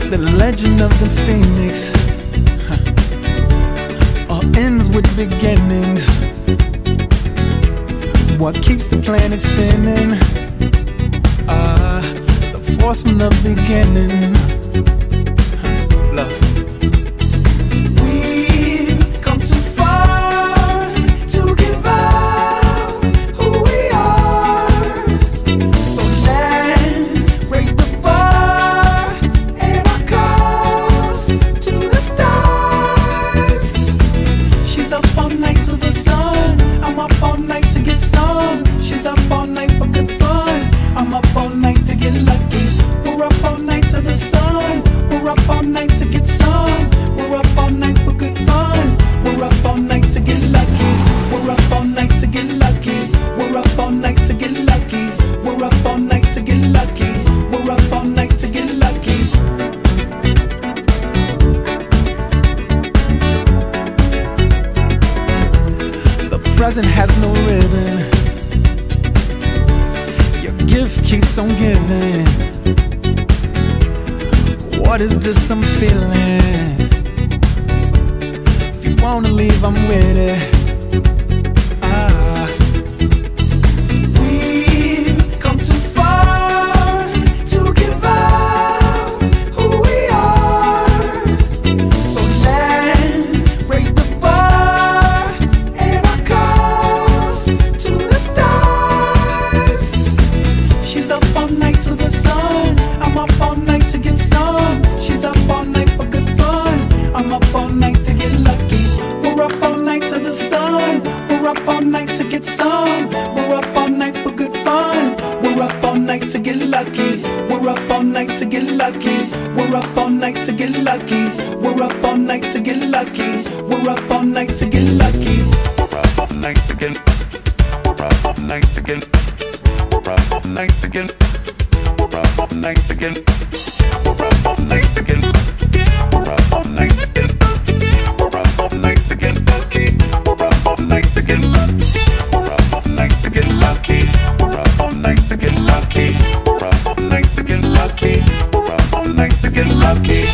The legend of the phoenix all ends with beginnings. What keeps the planet spinning? The force from the beginning. Love. We've come too far to give up who we are. So let's raise the bar and our cups to the stars. She's up all night to the sun. I'm up all night to get some. She's up all night for good fun. I'm up all night to get lucky. We're up all night to the sun. We're up all night to get some. We're up all night for good fun. We're up all night to get lucky. We're up all night to get lucky. We're up all night to get lucky. We're up all night to get lucky. We're up all night to get lucky. The present has no ribbon. Your gift keeps on giving. What is this I'm feeling? If you wanna leave, I'm with it. We've come too far to give up who we are. So let's raise the bar and our cups to the stars. She's up all night to the sun. I'm up all night to get some. She's up all night for good fun. I'm up all night to get lucky. We're up all night to the sun. We're up all night to get some. We're up all night for good fun. We're up all night to get lucky. We're up all night to get lucky. We're up all night to get lucky. We're up all night to get lucky. We're up all night to get lucky. We're up all night to get. We're up all night to get. We're up all night to get. We're up all night to get. We're up all night to get. We're up all night to get. We're up all night to get lucky. We're up all night to get lucky. We're up all night to get lucky. We're up all night to get lucky. We're up all night to get lucky. We're up all night to get lucky.